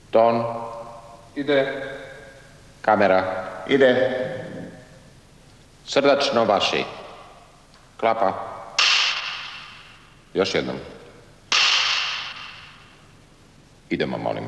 Ton. Ide. Kamera. Ide. Srdačno vaši. Klapa. Još jednom. Idemo, molim.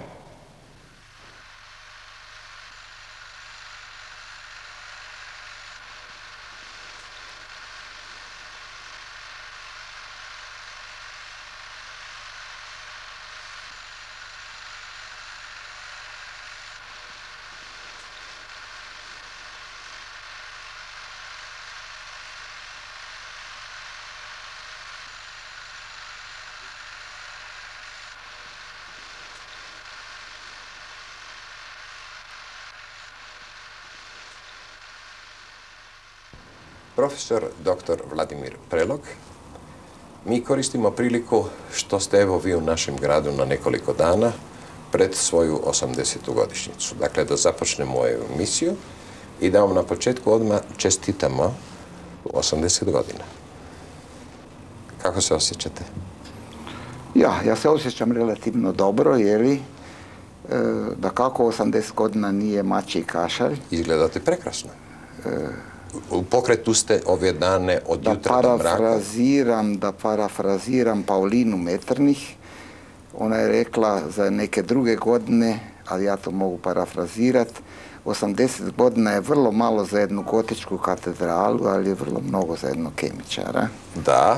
Profesor dr. Vladimir Prelog, mi koristimo priliku što ste evo vi u našem gradu na nekoliko dana pred svoju 80. godišnjicu. Dakle, da započnemo ovu emisiju i da vam na početku odmah čestitamo 80 godina. Kako se osjećate? Ja se osjećam relativno dobro, da kako 80 godina nije mačji kašalj. Izgledate prekrasno. U pokretu ste ove dane od jutra do mraka. Da parafraziram Paulinu Metternich, ona je rekla za neke druge godine, ali ja to mogu parafrazirati, 80 godina je vrlo malo za jednu gotičku katedralu, ali je vrlo mnogo za jednog kemičara. Da.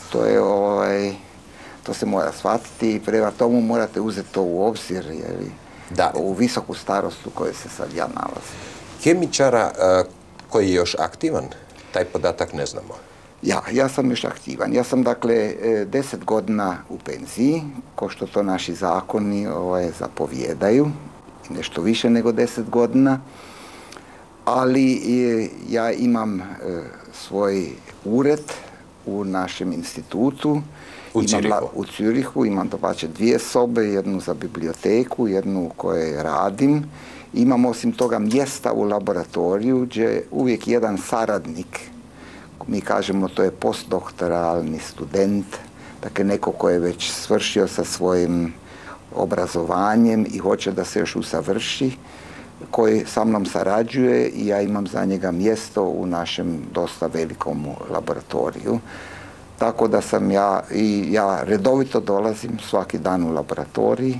To se mora shvatiti i prema tomu morate uzeti to u obzir, u visoku starost u kojoj se sad ja nalazim. Kemičara koji je još aktivan, taj podatak ne znamo. Ja sam još aktivan. Ja sam dakle 10 godina u penziji, ko što to naši zakoni zapovijedaju, nešto više nego 10 godina, ali ja imam svoj ured u našem institutu, u Zürichu, imam dobače 2 sobe, jednu za biblioteku, jednu u kojoj radim. Imam osim toga mjesta u laboratoriju gdje uvijek jedan saradnik, mi kažemo to je postdoktoralni student, dakle neko ko je već svršio sa svojim obrazovanjem i hoće da se još usavrši, koji sa mnom sarađuje i ja imam za njega mjesto u našem dosta velikom laboratoriju. Tako da sam ja redovito dolazim svaki dan u laboratoriji,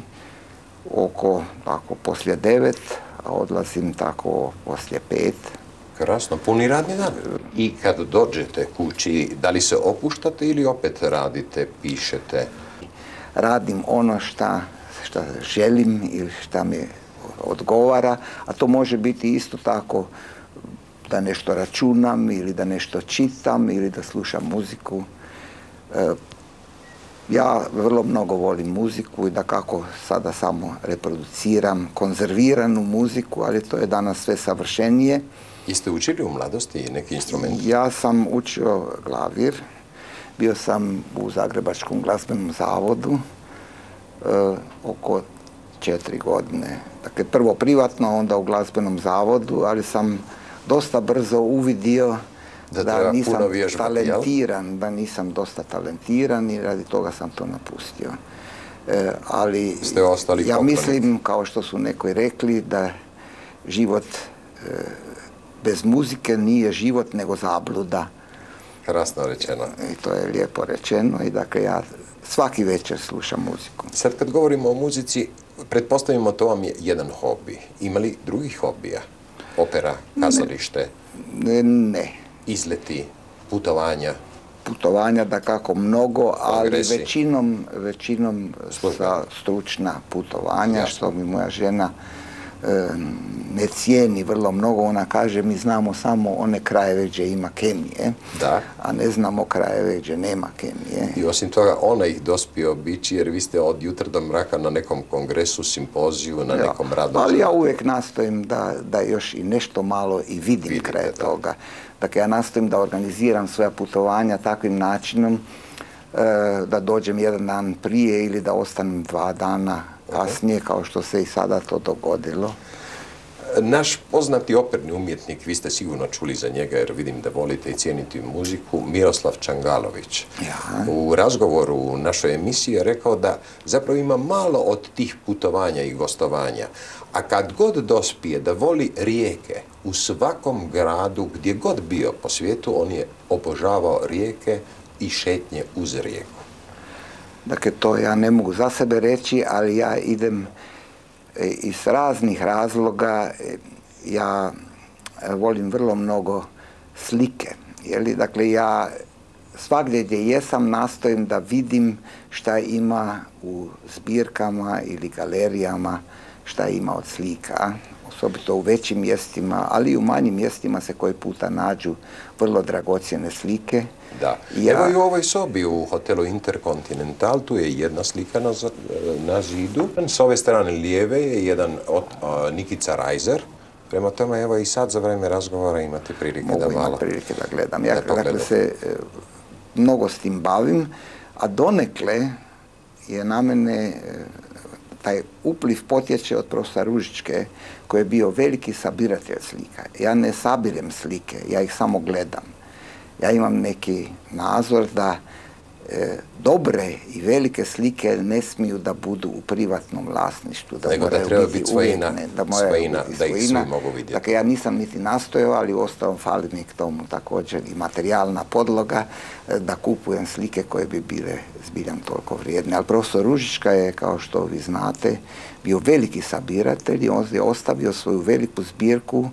poslije 9, a odlazim tako poslije 5. Krasno, puni radni dan. I kad dođete kući, da li se opuštate ili opet radite, pišete? Radim ono šta želim ili šta mi odgovara, a to može biti isto tako da nešto računam ili da nešto čitam ili da slušam muziku. Ja vrlo mnogo volim muziku i da kako sada samo reproduciram konzerviranu muziku, ali to je danas sve savršenije. Jeste učili u mladosti neki instrument? Ja sam učio klavir, bio sam u Zagrebačkom glazbenom zavodu oko 4 godine. Dakle, prvo privatno, onda u glazbenom zavodu, ali sam dosta brzo uvidio da nisam talentiran, da nisam dosta talentiran i radi toga sam to napustio. Ali ja mislim, kao što su neki rekli, da život bez muzike nije život nego zabluda. Krasno rečeno. I to je lijepo rečeno i dakle ja svaki večer slušam muziku. Sad kad govorimo o muzici, pretpostavimo to vam je jedan hobi. Ima li drugih hobija? Opera, kazalište? Ne. Izleti, putovanja? Putovanja da kako mnogo, ali većinom stručna putovanja, što mi moja žena ne cijeni vrlo mnogo. Ona kaže, mi znamo samo one krajeve gdje ima kemije, a ne znamo krajeve gdje nema kemije. I osim toga, ona ih dospije obići, jer vi ste od jutra do mraka na nekom kongresu, simpoziju, na nekom radnom. Ali ja uvijek nastojim da još i nešto malo i vidim kraj toga. Dakle, ja nastojim da organiziram svoja putovanja takvim načinom da dođem jedan dan prije ili da ostanem 2 dana kasnije, kao što se i sada to dogodilo. Naš poznati operni umjetnik, vi ste sigurno čuli za njega jer vidim da volite i cijeniti muziku, Miroslav Čangalović. Ja. U razgovoru u našoj emisiji je rekao da zapravo ima malo od tih putovanja i gostovanja, a kad god dospije da voli rijeke u svakom gradu, gdje god bio po svijetu, on je obožavao rijeke i šetnje uz rijeku. Dakle, to ja ne mogu za sebe reći, ali ja idem iz raznih razloga. Ja volim vrlo mnogo slike. Dakle, ja svagdje gdje jesam nastojim da vidim šta ima u zbirkama ili galerijama, šta ima od slika. Osobito u većim mjestima, ali i u manjim mjestima se koji puta nađu vrlo dragocjene slike. Da. Evo i u ovoj sobi u hotelu Intercontinental, tu je jedna slika na zidu. S ove strane lijeve je jedan od Nikica Reiser. Prema tome, evo i sad za vrijeme razgovora imate prilike da malo... Mogu imati prilike da gledam. Ja dakle se mnogo s tim bavim, a donekle je na mene taj upliv potječe od profesora Ružičke, koji je bio veliki sabiratelj slika. Ja ne sabirem slike, ja ih samo gledam. Ja imam neki nazor da dobre i velike slike ne smiju da budu u privatnom vlasništvu. Nego da treba biti svojina, da ih svi mogu vidjeti. Dakle, ja nisam niti nastojao, ali uostalom fali mi k tomu također i materijalna podloga da kupujem slike koje bi bile zbiljam toliko vrijedne. Ali profesor Ružička je, kao što vi znate, bio veliki sabiratelj i on je ostavio svoju veliku zbirku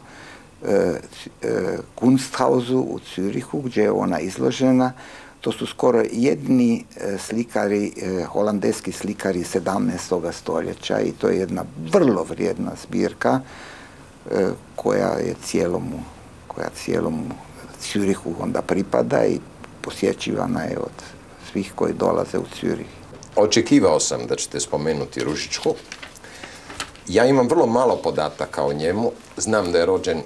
Kunsthausu u Zürichu, gdje je ona izložena. To su skoro jedni slikari, holandeski slikari 17. stoljeća i to je jedna vrlo vrijedna zbirka koja cijelom Zürichu onda pripada i posjećivana je od svih koji dolaze u Zürich. Očekivao sam da ćete spomenuti Ružičku. Ja imam vrlo malo podataka o njemu. Znam da je rođen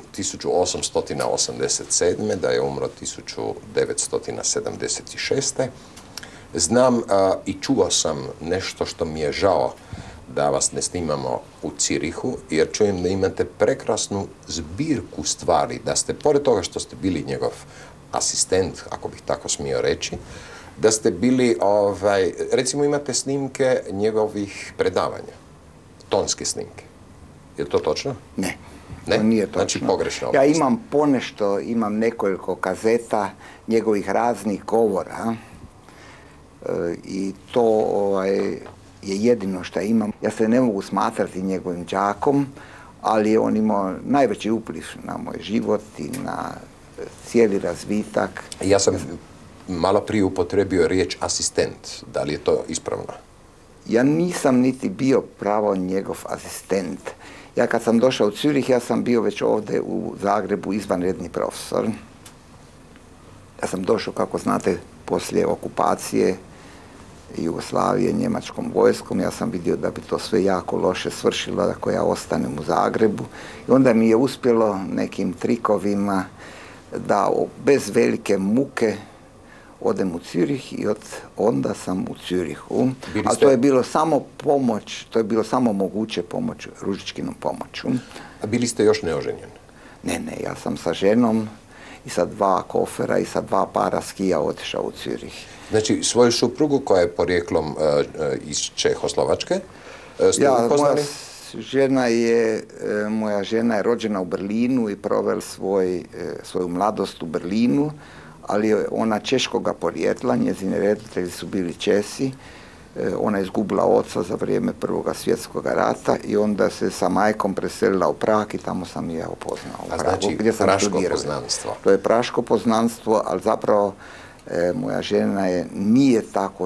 1887. da je umro 1976. Znam i čuo sam nešto što mi je žao da vas ne snimamo u Zürichu, jer čujem da imate prekrasnu zbirku stvari, da ste, pored toga što ste bili njegov asistent, ako bih tako smio reći, da ste bili, recimo imate snimke njegovih predavanja, tonske snimke. Je to točno? Ne. Ne? To nije točno. Znači pogrešno. Ja imam ponešto, imam nekoliko kazeta njegovih raznih govora i to je jedino što imam. Ja se ne mogu smatrati njegovim đakom, ali je on imao najveći upliv na moj život i na cijeli razvitak. Ja sam malo prije upotrebio riječ asistent. Da li je to ispravno? Ja nisam niti bio pravo njegov asistent. Ja kad sam došao u Zürich, ja sam bio već ovdje u Zagrebu izvanredni profesor. Ja sam došao, kako znate, poslije okupacije Jugoslavije njemačkom vojskom. Ja sam vidio da bi to sve jako loše svršilo ako ja ostanem u Zagrebu. I onda mi je uspjelo nekim trikovima da bez velike muke odem u Zürich i onda sam u Zürichu. A to je bilo samo pomoć, to je bilo samo moguće pomoć Ružičkinom pomoću. A bili ste još neoženjen? Ne, ja sam sa ženom i sa 2 kofera i sa 2 para skija otišao u Zürich. Znači, svoju suprugu koja je porijeklom iz Čehoslovačke ste upoznali? Moja žena je rođena u Berlinu i provela svoju mladost u Berlinu, ali je ona češkoga porijekla, njezini reditelji su bili Česi. Ona je izgubila oca za vrijeme Prvog svjetskog rata i onda se sa majkom preselila u Prag i tamo sam i ja upoznao u Pragu. Znači, praško poznanstvo. To je praško poznanstvo, ali zapravo moja žena nije tako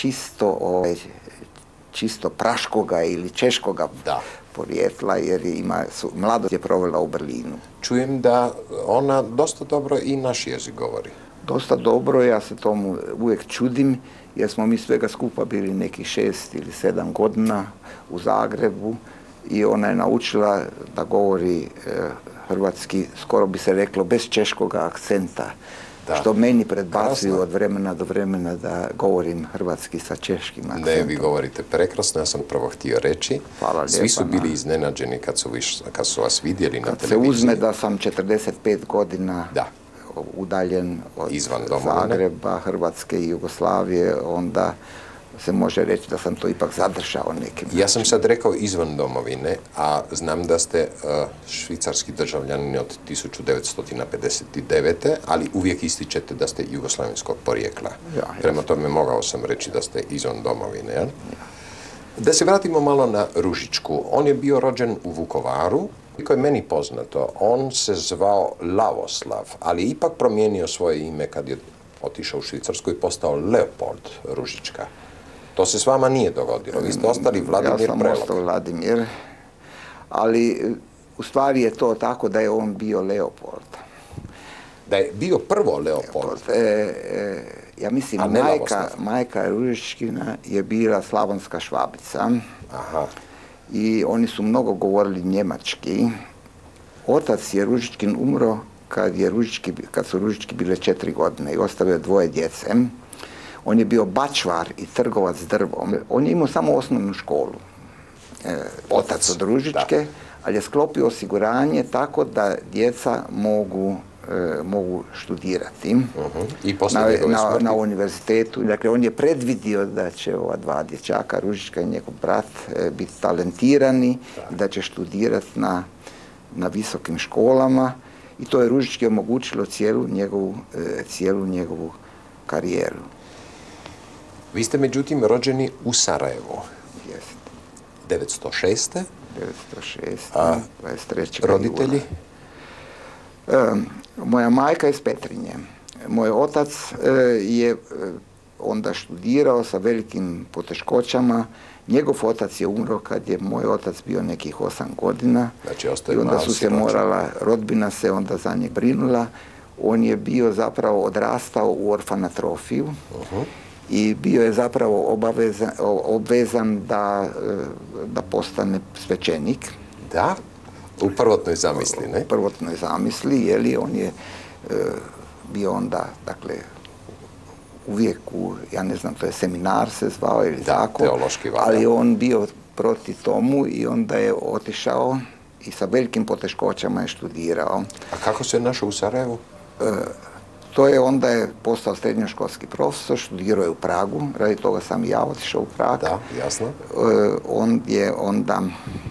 čisto praškoga ili češkoga porijekla, jer mladost je provela u Berlinu. Čujem da ona dosta dobro i naš jezik govori. Dosta dobro, ja se tomu uvijek čudim, jer smo mi svega skupa bili nekih 6 ili 7 godina u Zagrebu i ona je naučila da govori hrvatski, skoro bi se reklo, bez češkoga akcenta. što meni predbacuju od vremena do vremena da govorim hrvatski sa češkim akcentom. Ne, vi govorite prekrasno, ja sam prvo htio reći. Hvala lijepa. Svi su bili iznenađeni kad su vas vidjeli na televiziji. Kad se uzme da sam 45 godina udaljen od Zagreba, Hrvatske i Jugoslavije, onda se može reći da sam to ipak zadržao nekim. Ja sam sad rekao izvan domovine, a znam da ste švicarski državljanin od 1959. ali uvijek ističete da ste jugoslavenskog porijekla. Prema tome mogao sam reći da ste izvan domovine. Ja? Da se vratimo malo na Ružičku. On je bio rođen u Vukovaru. Koliko je meni poznato, on se zvao Lavoslav, ali ipak promijenio svoje ime kad je otišao u Švicarsku i postao Leopold Ružička. To se s vama nije dogodilo. Vi ste ostali Vladimir Prelog. Ja sam ostao Vladimir, ali u stvari je to tako da je on bio Leopold. Da je bio prvo Leopold? Ja mislim, majka Ružičkina je bila slavonska Švabica. Aha. I oni su mnogo govorili njemački. Otac je Ružičkin umro kad su Ružički bile 4 godine i ostavio 2 djece. On je bio bačvar i trgovac drvom. On je imao samo osnovnu školu. Otac od Ružičke, ali je sklopio osiguranje tako da djeca mogu študirati na univerzitetu. Dakle, on je predvidio da će ova 2 dječaka, Ružička i njegov brat, biti talentirani i da će študirati na visokim školama i to je Ružički omogućilo cijelu njegovu karijeru. Vi ste međutim rođeni u Sarajevu. Jeste. 906. 23. Roditelji? Moja majka je iz Petrinje. Moj otac je onda študirao sa velikim poteškoćama. Njegov otac je umro kad je moj otac bio nekih 8 godina. Znači, i onda su se rodbina se onda za njeg brinula. On je bio zapravo odrastao u orfanatrofiju i bio je zapravo obvezan da postane svećenik. Da? U prvotnoj zamisli, ne? U prvotnoj zamisli, jeli, on je bio onda, dakle, uvijek ja ne znam, to je seminar se zvao ili tako, teološki valjda. Ali on bio protiv tomu i onda je otišao i sa velikim poteškoćama je študirao. A kako se našao u Sarajevu? Onda je postao srednjoškolski profesor, študirao je u Pragu, radi toga sam i ja otišao u Prag. Da, jasno. On je onda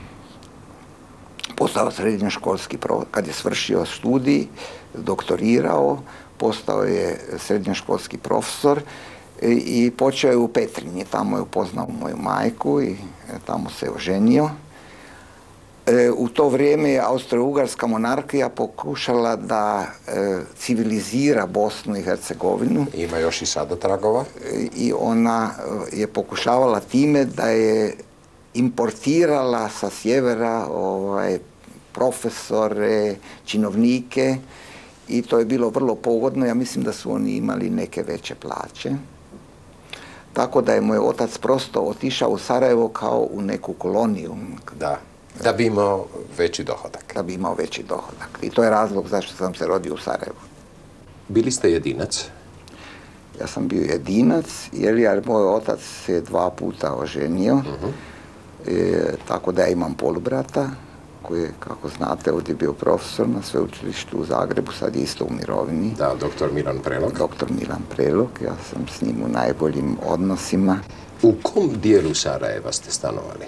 postao srednjoškolski profesor, kad je svršio studij, doktorirao, postao je srednjoškolski profesor i počeo je u Petrinji. Tamo je upoznao moju majku i tamo se oženio. U to vrijeme je Austro-Ugarska monarhija pokušala da civilizira Bosnu i Hercegovinu. Ima još i sada tragova. I ona je pokušavala time da je importirala sa sjevera profesore, činovnike i to je bilo vrlo pogodno. Ja mislim da su oni imali neke veće plaće. Tako da je moj otac prosto otišao u Sarajevo kao u neku koloniju. Da bi imao veći dohodak. Da bi imao veći dohodak. I to je razlog zašto sam se rodio u Sarajevu. Bili ste jedinac? Ja sam bio jedinac, jer moj otac se 2 puta oženio. Tako da ja imam polubrata, koji je, kako znate, ovdje bio profesor na sveučilištu u Zagrebu, sad je isto u mirovini. Da, doktor Milan Prelog. Doktor Milan Prelog, ja sam s njim u najboljim odnosima. U kom dijelu Sarajeva ste stanovali?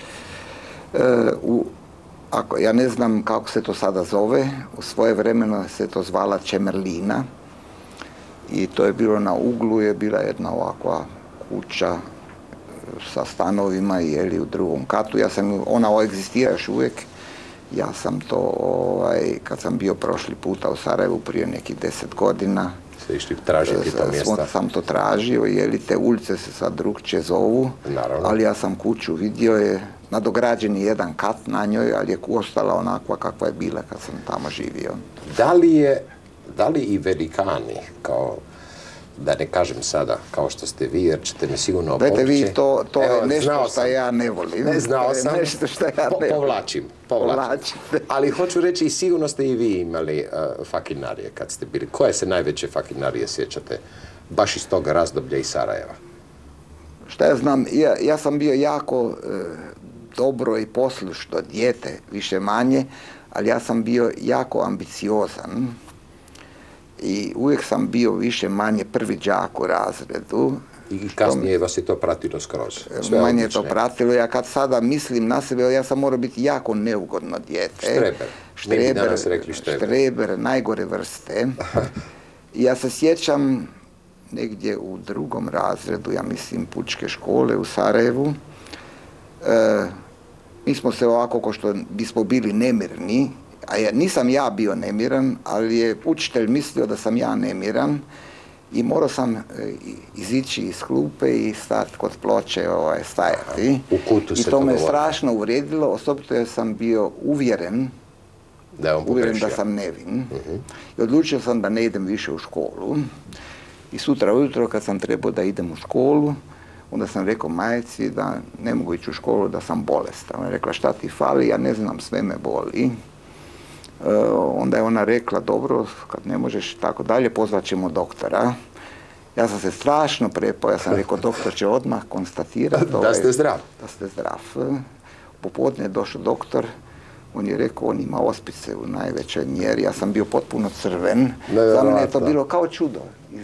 Ja ne znam kako se to sada zove, u svoje vremeno se to zvala Čemerlina i to je bilo na uglu, je bila jedna ovakva kuća sa stanovima u 2. katu. Ona egzistira još uvijek. Ja sam to, kad sam bio prošli puta u Sarajevu prije nekih 10 godina, ste išli tražiti to mjesta? Sam to tražio, te ulice se sad drugčije zovu, ali ja sam kuću vidio, je nadograđen je 1 kat na njoj, ali je ostala onakva kakva je bila kad sam tamo živio. Da li i velikani, kao da ne kažem sada kao što ste vi, jer ćete me sigurno Dajte vi, opovrći. to Evo, je nešto znao što sam. ja ne volim. Ne, znao sam. Nešto što ja ne volim. Povlačim. Povlačite. Ali hoću reći, i sigurno ste i vi imali fakinarije kad ste bili. Koje se najveće fakinarije sjećate baš iz tog razdoblja iz Sarajeva? Šta ja znam, ja sam bio jako dobro i poslušno dijete, više manje, ali ja sam bio jako ambiciozan i uvijek sam bio više manje prvi đak u razredu. I kasnije vas je to pratilo skroz. Manje je to pratilo. Ja kad sada mislim na sebe, ja sam morao biti jako neugodno dijete. Štreber. Mi bi danas rekli štreber. Štreber, najgore vrste. I ja se sjećam negdje u 2. razredu, ja mislim, pučke škole u Sarajevu. Mi smo se ovako, ko što bismo bili nemirni, a nisam ja bio nemiran, ali je učitelj mislio da sam ja nemiran i morao sam izići iz klupe i stati kod ploče stajati. U kutu se I to me strašno uvrijedilo, osobito jer sam bio uvjeren da sam nevin. I odlučio sam da ne idem više u školu. I sutra ujutro kad sam trebao da idem u školu, onda sam rekao majci da ne mogu ići u školu, da sam bolestan. Ona je rekla, šta ti fali? Ja ne znam, sve me boli. Onda je ona rekla, dobro, kad ne možeš tako dalje, pozvat ćemo doktora. Ja sam se strašno prepao, ja sam rekao, doktor će odmah konstatirati da ste zdrav. Da ste zdrav. Popodne je došao doktor, on je rekao, on ima ospice u najvećoj mjeri, ja sam bio potpuno crven. Za mene je to bilo kao čudo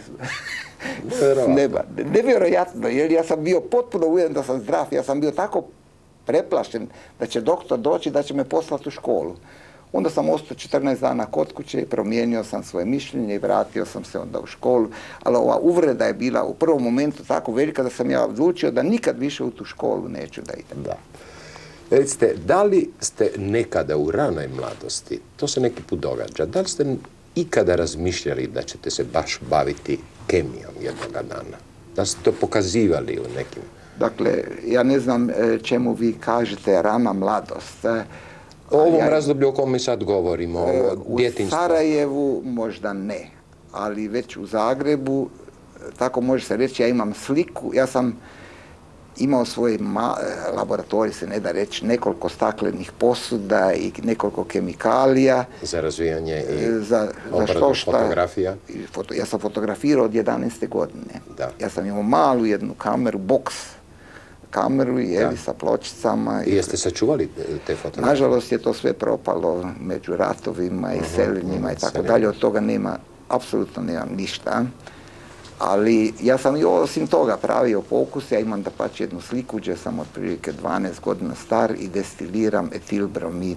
s neba. Nevjerojatno, jer ja sam bio potpuno uvjeren da sam zdrav, ja sam bio tako preplašen da će doktor doći, da će me poslati u školu. Onda sam ostao 14 dana kod kuće i promijenio sam svoje mišljenje i vratio sam se onda u školu. Ali ova uvreda je bila u prvom momentu tako velika da sam ja odlučio da nikad više u tu školu neću da idem. Da. Recite, da li ste nekada u ranoj mladosti, to se neki put događa, da li ste ikada razmišljali da ćete se baš baviti kemijom jednoga dana? Da ste to pokazivali u nekim... Dakle, ja ne znam čemu vi kažete rana mladost. O ovom razdoblju o kom mi sad govorimo, o djetinjstvu. U Sarajevu možda ne, ali već u Zagrebu, tako može se reći, ja imam sliku, ja sam imao svoj laboratorij, se ne da reći, nekoliko staklenih posuda i nekoliko kemikalija. Za razvijanje i obradu fotografija? Ja sam fotografirao od 11. godine. Da. Ja sam imao malu jednu kameru, box kameru sa pločicama. I jeste sačuvali te fotografije? Nažalost je to sve propalo među ratovima i seljenjima i tako dalje. Od toga nema, apsolutno nemam ništa. Ali ja sam i osim toga pravio pokus, ja imam dapače jednu sliku gdje sam otprilike 12 godina star i destiliram etilbromid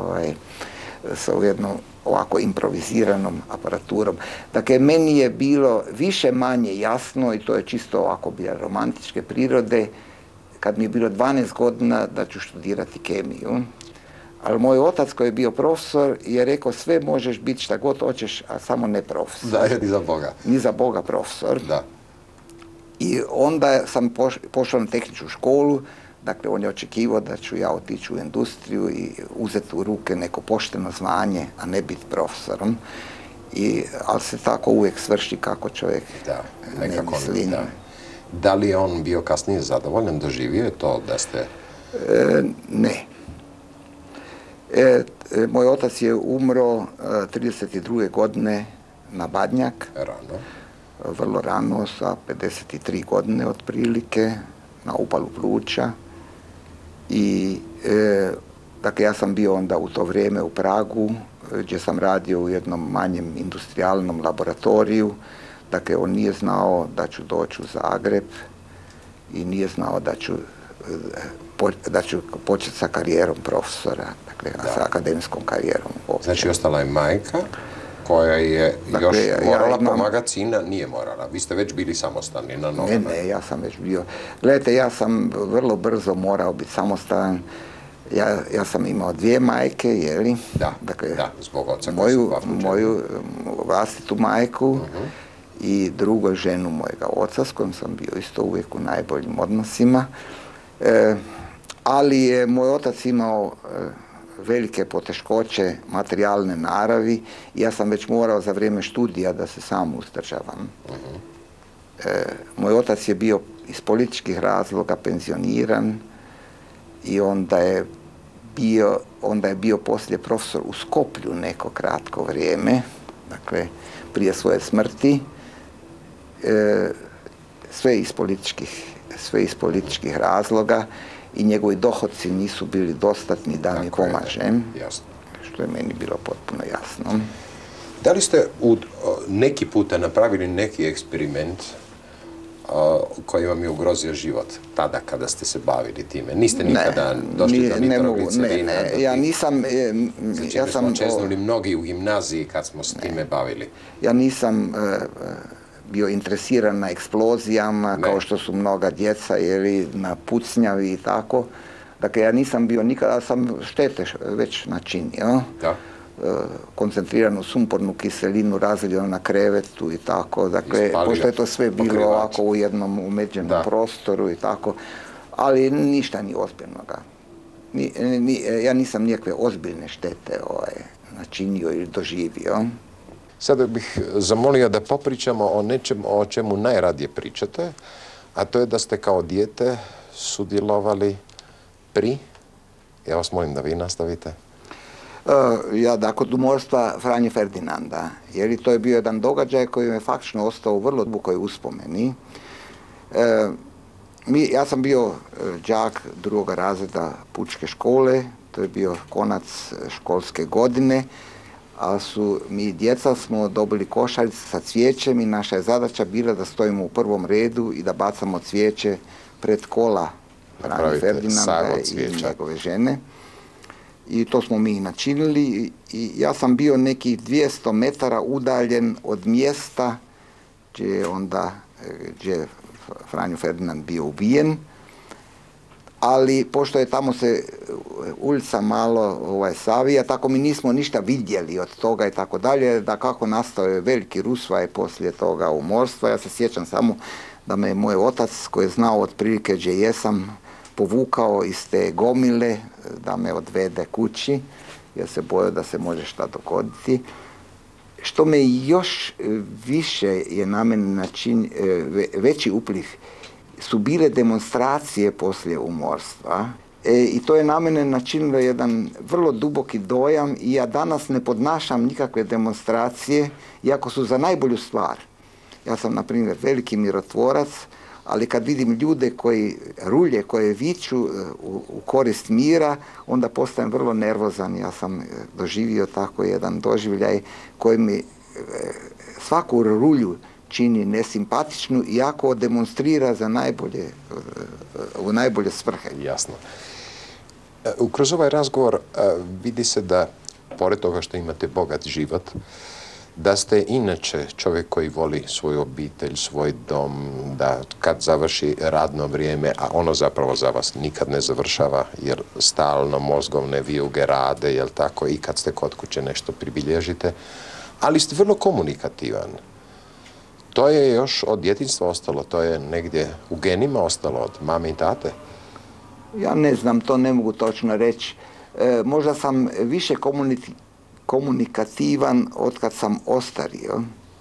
sa jednom ovako improviziranom aparaturom. Dakle, meni je bilo više manje jasno, i to je čisto ovako bilo romantičke prirode, kad mi je bilo 12 godina da ću študirati kemiju. Ali moj otac koji je bio profesor je rekao, sve možeš biti šta god hoćeš, a samo ne profesor. Da, ni za Boga. Ni za Boga profesor. Da. I onda sam pošao na tehničku školu, dakle on je očekivao da ću ja otići u industriju i uzeti u ruke neko pošteno zvanje, a ne biti profesorom. Ali se tako uvijek svrši kako čovjek ne misli. Da li je on bio kasnije zadovoljan, doživio je to da ste... Ne. Moj otac je umro 32. godine na Badnjak. Rano. Vrlo rano, sa 53 godine otprilike, na upalu pluća. I dakle, ja sam bio onda u to vrijeme u Pragu, gdje sam radio u jednom manjem industrijalnom laboratoriju. Dakle, on nije znao da ću doći u Zagreb i nije znao da ću početi sa karijerom profesora, dakle, sa akademskom karijerom. Znači, ostala je majka koja je još morala pomagati sina, nije morala. Vi ste već bili samostalni na nogama. Ne, ja sam već bio. Gledajte, ja sam vrlo brzo morao biti samostalan. Ja sam imao 2 majke, jeli? Da, zbog oca. Moju vlastitu majku i drugu ženu mojega oca, s kojom sam bio isto uvijek u najboljim odnosima. Ali je moj otac imao velike poteškoće materijalne naravi i ja sam već morao za vrijeme studija da se sam uzdržavam. Moj otac je bio iz političkih razloga penzioniran i onda je bio poslije profesor u Skoplju neko kratko vrijeme, dakle prije svoje smrti, sve iz političkih razloga i njegovi dohodci nisu bili dostatni da mi pomažem, što je meni bilo potpuno jasno. Da li ste neki puta napravili neki eksperiment koji vam je ugrozio život tada kada ste se bavili time? Niste nikada došli do nitroglicirina? Ja nisam... Ja smo čeznuli mnogi u gimnaziji kad smo s time bavili. Ja nisam bio interesiran na eksplozijama, kao što su mnoga djeca, na pucnjavi i tako. Dakle, ja nisam bio nikada, sam štete već načinio. Da. Koncentriranu sumpornu kiselinu razljeno na krevetu i tako. Dakle, pošto je to sve bilo ovako u jednom umeđenom prostoru i tako, ali ništa ni ozbiljnoga. Ja nisam nikakve ozbiljne štete načinio ili doživio. Sada bih zamolio da popričamo o nečem o čemu najradije pričate, a to je da ste kao dijete sudjelovali ja vas molim da vi nastavite. Kod umorstva Franje Ferdinanda, jer to je bio jedan događaj koji me faktično ostao u vrlo dubokoj uspomeni. Ja sam bio đak drugog razreda pučke škole, to je bio konac školske godine, a mi djeca smo dobili košarice sa cvijećem i naša je zadaća bila da stojimo u prvom redu i da bacamo cvijeće pred kola Franje Ferdinanda i njegove žene. I to smo mi načinili i ja sam bio nekih 200 metara udaljen od mjesta gdje je Franjo Ferdinand bio ubijen, ali pošto je tamo se ulica malo savija, tako mi nismo ništa vidjeli od toga i tako dalje, da kako nastao je veliki rusvaj poslije toga umorstva. Ja se sjećam samo da me moj otac, koji je znao otprilike gdje jesam, povukao iz te gomile da me odvede kući, jer se bojao da se može šta dogoditi. Što me još više je na mene veći upliv su bile demonstracije poslije umorstva i to je na mene načinilo jedan vrlo duboki dojam i ja danas ne podnašam nikakve demonstracije, iako su za najbolju stvar. Ja sam, na primjer, veliki mirotvorac, ali kad vidim ljude koje viču u korist mira, onda postajem vrlo nervozan. Ja sam doživio tako jedan doživljaj koji mi svaku rulju čini nesimpatičnu, iako demonstrira za u najbolje svrhe. Jasno. Kroz ovaj razgovor vidi se da, pored toga što imate bogat život, da ste inače čovjek koji voli svoju obitelj, svoj dom, da kad završi radno vrijeme, a ono zapravo za vas nikad ne završava, jer stalno mozgovne vijuge rade, jel tako, i kad ste kod kuće nešto pribilježite, ali ste vrlo komunikativan. To je još od djetinjstva ostalo, to je negdje u genima ostalo od mame i tate? Ja ne znam, to ne mogu točno reći. Možda sam više komunikativan od kad sam ostario.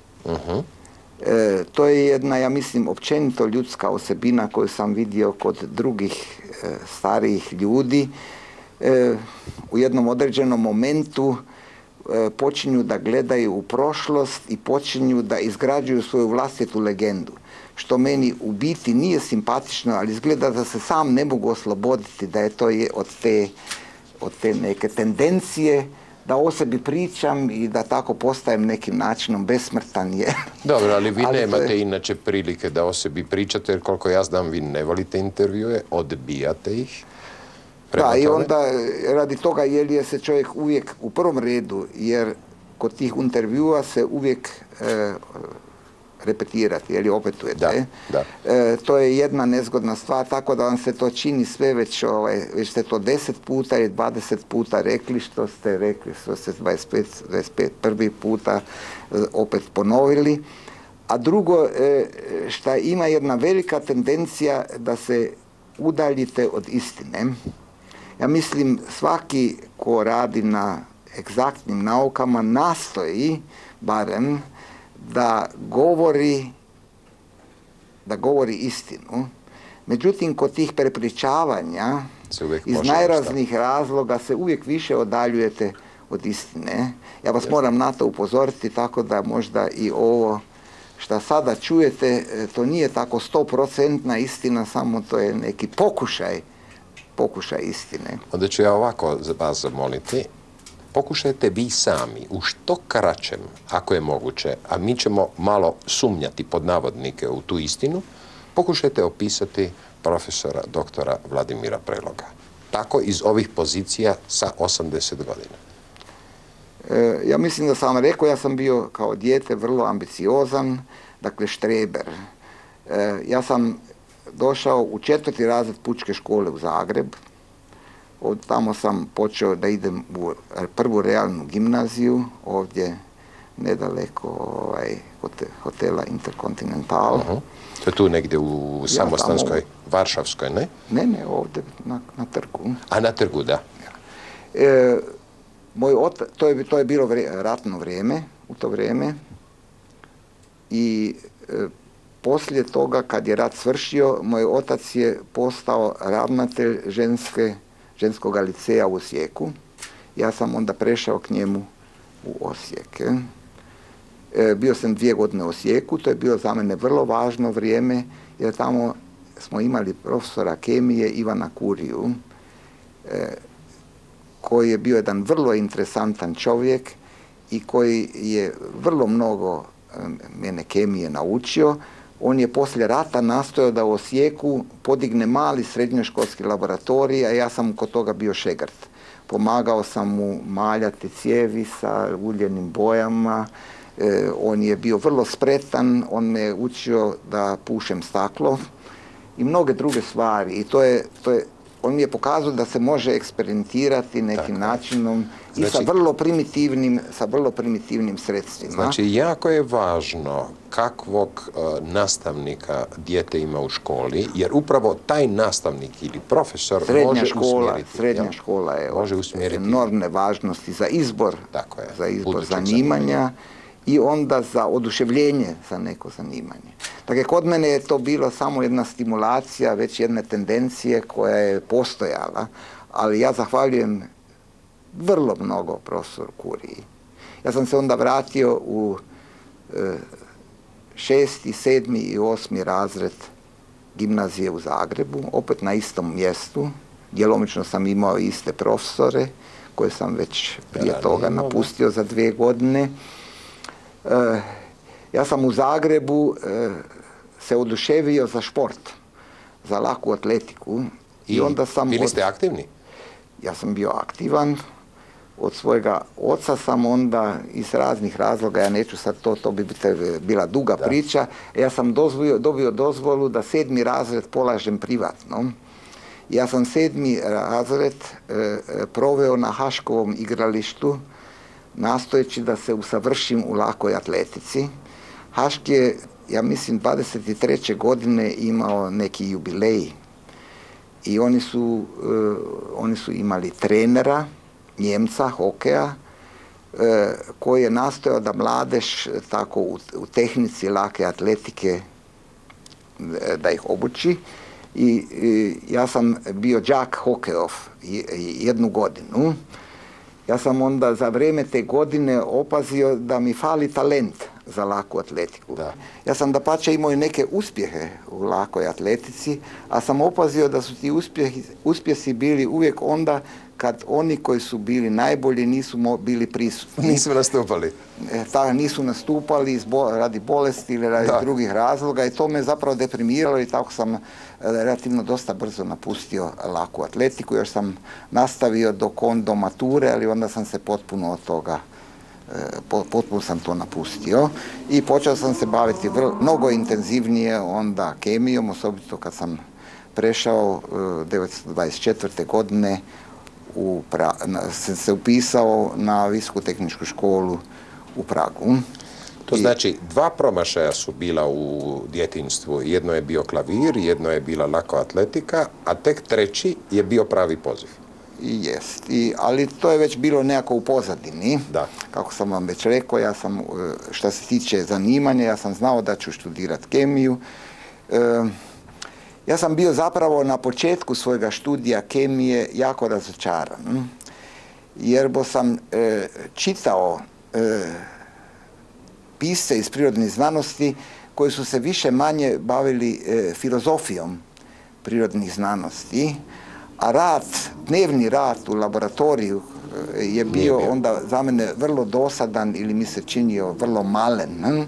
To je jedna, ja mislim, općenito ljudska osobina koju sam vidio kod drugih starijih ljudi. U jednom određenom momentu počinju da gledaju u prošlost i počinju da izgrađuju svoju vlastitu legendu. Što meni u biti nije simpatično, ali izgleda da se sam ne mogu osloboditi, da je to od te neke tendencije da o sebi pričam i da tako postajem nekim načinom besmrtan je. Dobro, ali vi nemate inače prilike da o sebi pričate, jer koliko ja znam, vi ne volite intervjue, odbijate ih. Da, i onda radi toga je se čovjek uvijek u prvom redu, jer kod tih intervjua se uvijek repetirati, jer opetujete. To je jedna nezgodna stvar, tako da vam se to čini sve već ste to 10 puta ili 20 puta rekli što ste rekli, što ste 25 prvi puta opet ponovili. A drugo, što ima jedna velika tendencija da se udaljite od istine. Ja mislim, svaki ko radi na egzaktnim naukama nastoji barem da govori da govori istinu. Međutim, kod tih prepričavanja iz može najraznih razloga se uvijek više odaljujete od istine. Ja vas moram na to upozoriti, tako da možda i ovo što sada čujete, to nije tako 100% istina, samo to je neki pokušaj istine. Onda ću ja ovako vas zamoliti. Pokušajte vi sami u što kraćem, ako je moguće, a mi ćemo malo sumnjati pod navodnike u tu istinu, pokušajte opisati profesora doktora Vladimira Preloga. Tako iz ovih pozicija sa 80 godina. Ja mislim da sam rekao, ja sam bio kao dijete vrlo ambiciozan, dakle štreber. Ja sam došao u 4. razred pučke škole u Zagreb. Od tamo sam počeo da idem u prvu realnu gimnaziju, ovdje nedaleko hotela Intercontinental. To je tu negdje u Samostanskoj, Varšavskoj, ne? Ne, ovdje na trgu. A na trgu, da. To je bilo ratno vrijeme, u to vrijeme. I poslije toga, kad je rat svršio, moj otac je postao ravnatelj ženskog liceja u Osijeku. Ja sam onda prešao k njemu u Osijek. Bio sam 2 godine u Osijeku, to je bilo za mene vrlo važno vrijeme, jer tamo smo imali profesora kemije Ivana Kuriju, koji je bio jedan vrlo interesantan čovjek i koji je vrlo mnogo mene kemije naučio. On je poslije rata nastojao da u Osijeku podigne mali srednjoškolski laboratorij, a ja sam kod toga bio šegrt. Pomagao sam mu maljati cijevi sa uljenim bojama. On je bio vrlo spretan, on me je učio da pušem staklo i mnoge druge stvari. I on mi je pokazao da se može eksperimentirati nekim načinom i sa vrlo primitivnim sredstvima. Znači, jako je važno kakvog nastavnika dijete ima u školi, jer upravo taj nastavnik ili profesor može usmjeriti. Srednja škola je od enormne važnosti za izbor zanimanja i onda za oduševljenje za neko zanimanje. Dakle, kod mene je to bilo samo jedna stimulacija, već jedne tendencije koja je postojala, ali ja zahvaljujem vrlo mnogo profesoru Kuriji. Ja sam se onda vratio u 6., 7. i 8. razred gimnazije u Zagrebu, opet na istom mjestu. Djelomično sam imao iste profesore koje sam već prije toga napustio za 2 godine. Ja sam u Zagrebu se oduševio za šport, za laku atletiku. I onda bili ste aktivni? Ja sam bio aktivan. Od svojega oca sam onda iz raznih razloga, ja neću sad to bi bila duga priča, ja sam dobio dozvolu da 7. razred polažem privatno. Ja sam 7. razred proveo na Haškovom igralištu, nastojeći da se usavršim u lakoj atletici. Hašk je, ja mislim, 23. godine imao neki jubilej i oni su imali trenera, Njemca, hokeja, koji je nastojao da mladež tako u tehnici lake atletike da ih obuči. I ja sam bio đak hokejov 1 godinu. Ja sam onda za vrijeme te godine opazio da mi fali talent za laku atletiku. Ja sam dapače imao i neke uspjehe u lakoj atletici, a sam opazio da su ti uspjesi bili uvijek onda kad oni koji su bili najbolji nisu bili prisutni. Nisu nastupali. Nisu nastupali radi bolesti ili radi drugih razloga i to me zapravo deprimiralo i tako sam relativno dosta brzo napustio laku atletiku. Još sam nastavio do mature, ali onda sam se potpuno od toga potpuno sam to napustio i počeo sam se baviti mnogo intenzivnije onda kemijom, osobito kad sam prešao 1924. godine se upisao na Visoku tehničku školu u Pragu. To znači 2 promašaja su bila u djetinjstvu. Jedno je bio klavir, jedno je bila lako atletika, a tek 3. je bio pravi poziv. Jest, ali to je već bilo nekako u pozadini. Kako sam vam već rekao, ja sam, što se tiče zanimanja, ja sam znao da ću študirati kemiju. Ja sam bio zapravo na početku svojega studija kemije jako razočaran, jer bo sam čitao pisce iz prirodnih znanosti koji su se više manje bavili filozofijom prirodnih znanosti, a dnevni rad u laboratoriju je bio onda za mene vrlo dosadan ili mi se činio vrlo malen.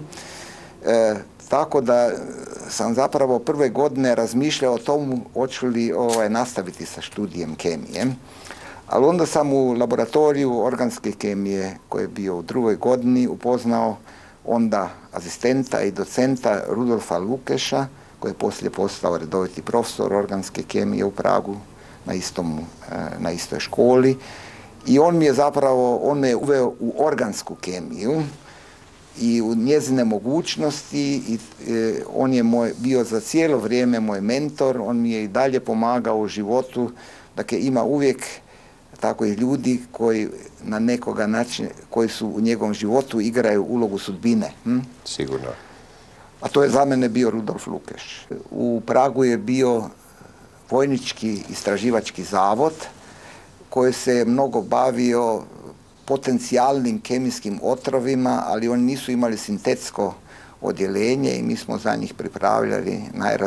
Tako da sam zapravo prve godine razmišljao o tomu hoću li nastaviti sa studijem kemije. Ali onda sam u laboratoriju organske kemije koji je bio u drugoj godini upoznao onda asistenta i docenta Rudolfa Lukeša, koji je poslije postao redoviti profesor organske kemije u Pragu na istoj školi. I on me uveo u organsku kemiju i u njezine mogućnosti i on je bio za cijelo vrijeme moj mentor, on mi je i dalje pomagao u životu, dakle ima uvijek tako i ljudi koji na nekoga način, koji su u njegovom životu igraju ulogu sudbine. Sigurno. A to je za mene bio Rudolf Lukeš. U Pragu je bio vojnički istraživački zavod koji se mnogo bavio potencijalnim kemijskim otrovima, ali oni nisu imali sintetsko odjeljenje i mi smo za njih pripravljali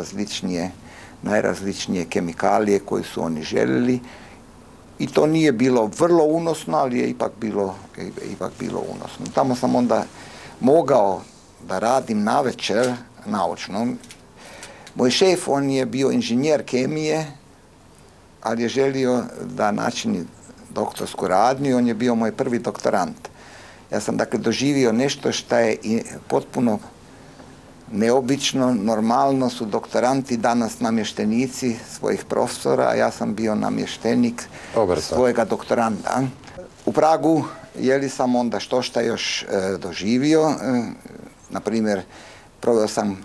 najrazličnije kemikalije koje su oni željeli. I to nije bilo vrlo unosno, ali je ipak bilo unosno. Tamo sam onda mogao da radim navečer naučno. Moj šef, on je bio inženjer kemije, ali je želio da načini doktorsku radnju i on je bio moj prvi doktorant. Ja sam dakle doživio nešto što je potpuno neobično, normalno su doktoranti danas namještenici svojih profesora, a ja sam bio namještenik svojega doktoranda. U Pragu sam onda što još doživio. Na primjer, proveo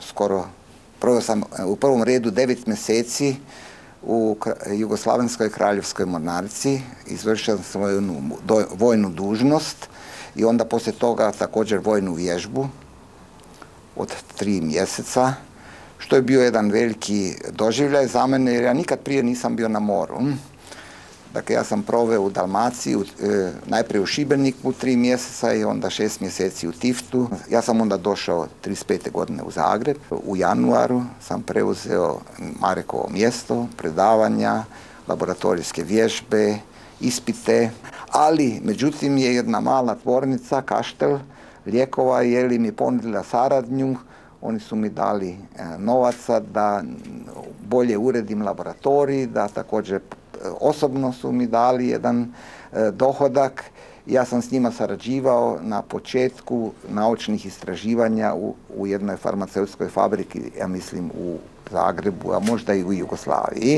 sam u prvom redu 9 mjeseci u Jugoslavenskoj kraljevskoj monarhiji, izvršio sam svoju vojnu dužnost i onda poslije toga također vojnu vježbu od 3 mjeseca, što je bio jedan veliki doživljaj za mene, jer ja nikad prije nisam bio na moru. Dakle, ja sam proveo u Dalmaciji, najprije u Šibeniku 3 mjeseca i onda 6 mjeseci u Tiftu. Ja sam onda došao 35. godine u Zagreb. U januaru sam preuzeo Marekovo mjesto, predavanja, laboratorijske vježbe, ispite, ali međutim je jedna mala tvornica, Kaštel lijekova, mi ponudila saradnju. Oni su mi dali novaca da bolje uredim laboratorij, da također osobno su mi dali jedan dohodak. Ja sam s njima sarađivao na početku naučnih istraživanja u jednoj farmaceutskoj fabriki, ja mislim u Zagrebu, a možda i u Jugoslaviji.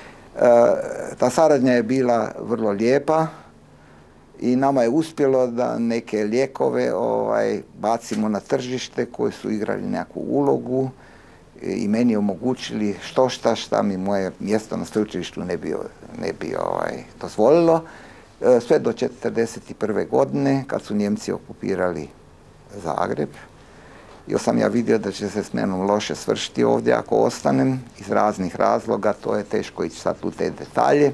Ta saradnja je bila vrlo lijepa i nama je uspjelo da neke lijekove bacimo na tržište koji su igrali nekakvu ulogu i meni omogućili šta mi moje mjesto na sveučilištu ne bi dozvolilo. Sve do 1941. godine, kad su Njemci okupirali Zagreb. I sam ja vidio da će se s menom loše svršiti ovdje ako ostanem, iz raznih razloga, to je teško ići sad u te detalje.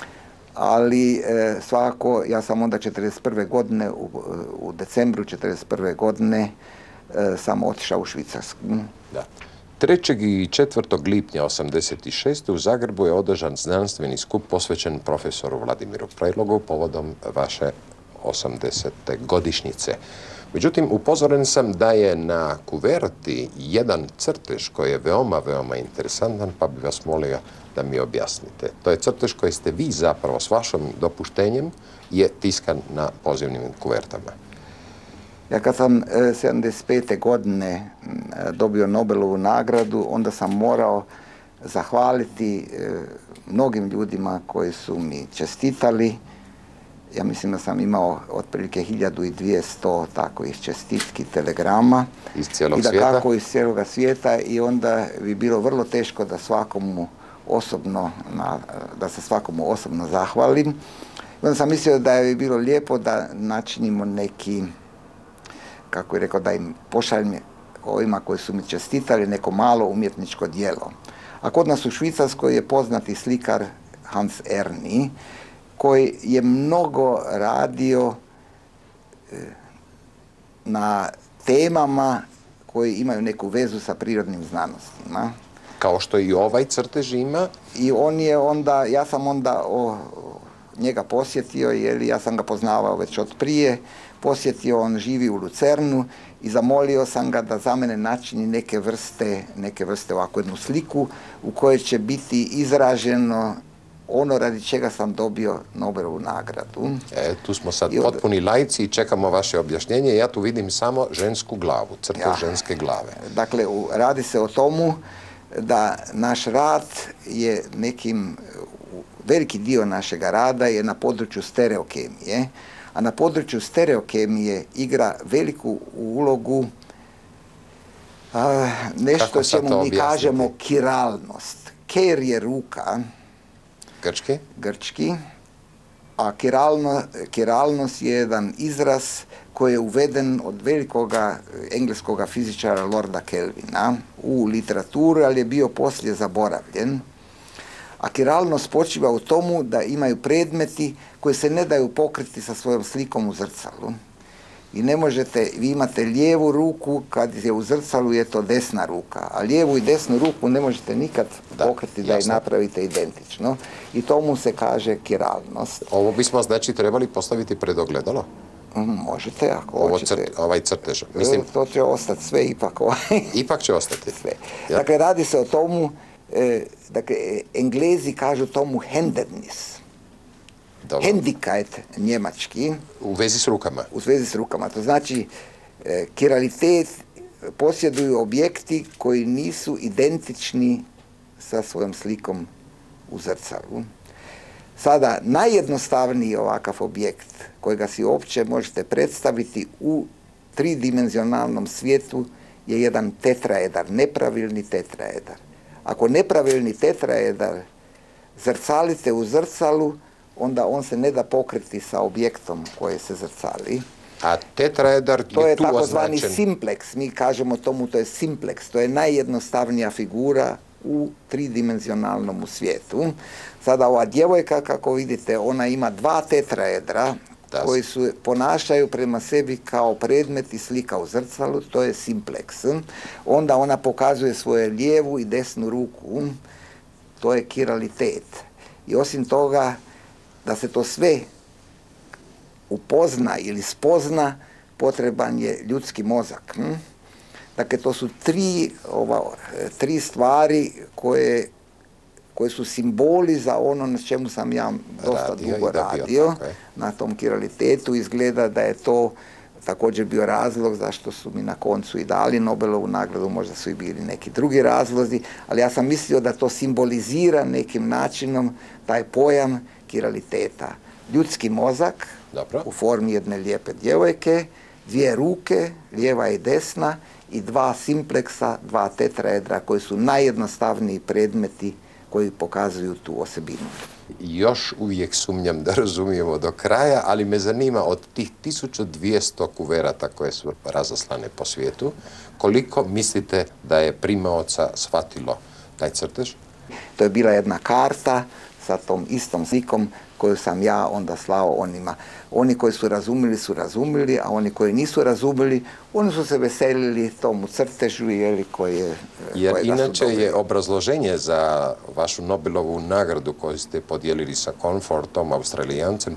Ali svakako, ja sam onda 1941. godine, u decembru 1941. godine, sam otišao u Švicarsku. Da. 3. i 4. lipnja 1986. u Zagrebu je održan znanstveni skup posvećen profesoru Vladimiru Prelogu povodom vaše 80. godišnjice. Međutim, upozoren sam da je na kuverti jedan crtež koji je veoma, veoma interesantan, pa bih vas molio da mi objasnite. To je crtež koji ste vi zapravo s vašim dopuštenjem je tiskan na pozivnim kuvertama. Ja kad sam 75. godine dobio Nobelovu nagradu, onda sam morao zahvaliti mnogim ljudima koji su mi čestitali. Ja mislim da sam imao otprilike 1200 takovih čestitki, telegrama. Iz cijelog svijeta? I da kako iz cijelog svijeta i onda bi bilo vrlo teško da se svakomu osobno zahvalim. I onda sam mislio da bi bilo lijepo da načinimo neki, kako je rekao, da im pošaljem ovima koji su mi čestitali neko malo umjetničko djelo. A kod nas u Švicarskoj je poznati slikar Hans Erni, koji je mnogo radio na temama koji imaju neku vezu sa prirodnim znanostima. Kao što i ovaj crtež ima. I on je onda, ja sam onda njega posjetio, jer ja sam ga poznavao već od prije, posjetio, on živi u Lucernu i zamolio sam ga da za mene načini neke vrste ovako jednu sliku u kojoj će biti izraženo ono radi čega sam dobio Nobelovu nagradu. Tu smo sad potpuni laici i čekamo vaše objašnjenje. Ja tu vidim samo žensku glavu, crtež ženske glave. Dakle, radi se o tomu da naš rad je veliki dio našega rada je na području stereokemije, a na području stereokemije igra veliku ulogu nešto čemu mi kažemo kiralnost. Ker je ruka, grčki, a kiralnost je jedan izraz koji je uveden od velikoga engleskoga fizičara Lorda Kelvina u literaturu, ali je bio poslije zaboravljen. A kiralnost počiva u tomu da imaju predmeti koji se ne daju pokriti sa svojom slikom u zrcalu. I ne možete, vi imate lijevu ruku, kad je u zrcalu je to desna ruka, a lijevu i desnu ruku ne možete nikad pokriti da je napravite identično. I tomu se kaže kiralnost. Ovo bismo znači trebali postaviti pred ogledalo? Možete, ako hoćete. Ovaj crtež. To će ostati sve ipak. Ipak će ostati. Sve. Dakle, radi se o tomu, dakle, Englezi kažu tomu handedness. Handicap njemački. U vezi s rukama. U vezi s rukama. To znači, kiralitet posjeduju objekti koji nisu identični sa svojom slikom u zrcalu. Sada, najjednostavniji ovakav objekt kojega si uopće možete predstaviti u tridimenzionalnom svijetu je jedan tetraedar, nepravilni tetraedar. Ako nepravilni tetraedar zrcalite u zrcalu, onda on se ne da pokriti sa objektom koji se zrcali. A tetraedar je tu označen? To je takozvani simplex, mi kažemo tomu to je simplex, to je najjednostavnija figura u tridimenzionalnom svijetu. Sada ova djevojka, kako vidite, ona ima dva tetraedra koji se ponašaju prema sebi kao predmet i slika u zrcalu, to je simplex. Onda ona pokazuje svoju lijevu i desnu ruku, to je kiralitet. I osim toga, da se to sve upozna ili spozna, potreban je ljudski mozak. Dakle, to su tri stvari koje su simboli za ono na čemu sam ja dosta dugo radio, na tom kiralitetu. Izgleda da je to također bio razlog zašto su mi na koncu i dali Nobelovu nagradu, možda su i bili neki drugi razlozi, ali ja sam mislio da to simbolizira nekim načinom taj pojam kiraliteta. Ljudski mozak u formi jedne lijepe djevojke, dvije ruke, lijeva i desna, i dva simpleksa, dva tetraedra koji su najjednostavniji predmeti koji pokazuju tu osobinu. Još uvijek sumnjam da razumijemo do kraja, ali me zanima od tih 1200 kuverata koje su razaslane po svijetu, koliko mislite da je primaoca shvatilo taj crtež? To je bila jedna karta sa tom istom slikom koju sam ja onda slao onima. Oni koji su razumili, a oni koji nisu razumili, oni su se veselili tomu crtežu Jer inače je obrazloženje za vašu Nobelovu nagradu koju ste podijelili sa Comfortom, Australijancem,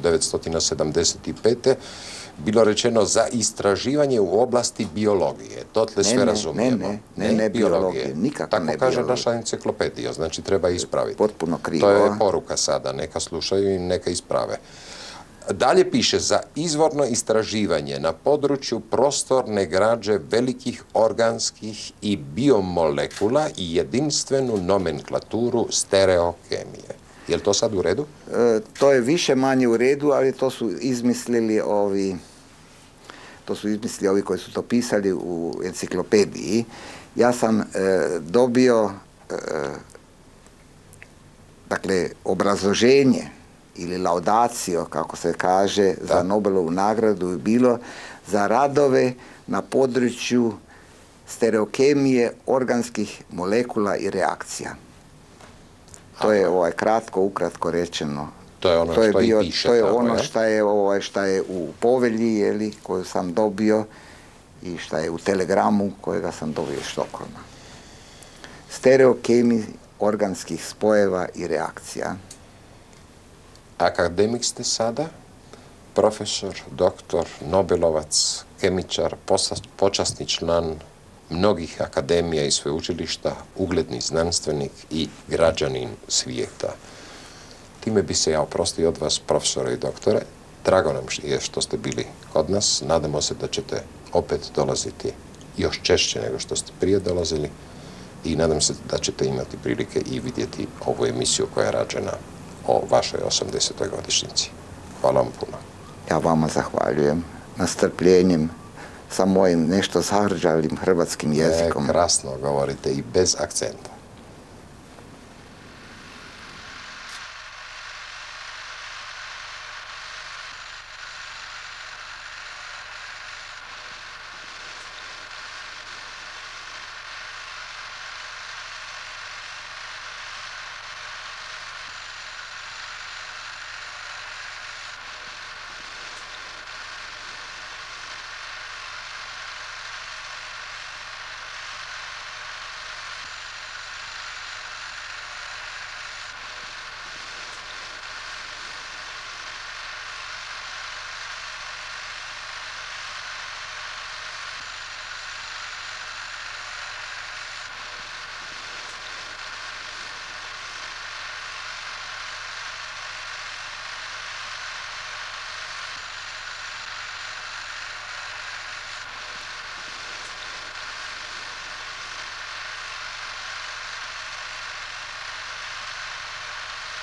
1975. bilo rečeno za istraživanje u oblasti biologije. Dotle sve razumijemo. Ne biologije, nikako ne biologije. Tako kaže naša enciklopedija, znači treba ispraviti. Potpuno krivo. To je poruka sada, neka slušaju i neka isprave. Dalje piše, za izvorno istraživanje na području prostorne građe velikih organskih i biomolekula i jedinstvenu nomenklaturu stereokemije. Je li to sad u redu? To je više manje u redu, ali to su izmislili ovi koji su to pisali u enciklopediji. Ja sam dobio obrazloženje ili laudacio, kako se kaže, za Nobelovu nagradu je bilo za radove na području stereokemije organskih molekula i reakcija. To je kratko, ukratko rečeno. To je ono što i piše. To je ono šta je u povelji, koju sam dobio i šta je u telegramu kojega sam dobio iz Štokholma. Stereokemiji organskih spojeva i reakcija. Akademik ste sada, profesor, doktor, Nobelovac, kemičar, počasni član mnogih akademija i sveučilišta, ugledni znanstvenik i građanin svijeta. Time bi se ja oprostio od vas, profesore i doktore. Drago nam je što ste bili kod nas. Nadamo se da ćete opet dolaziti još češće nego što ste prije dolazili i nadam se da ćete imati prilike i vidjeti ovu emisiju koja je rađena o vašoj 80. godišnjici. Hvala vam puno. Ja vama zahvaljujem na strpljenjem sa mojim nešto zarđalim hrvatskim jezikom. Krasno govorite i bez akcenta.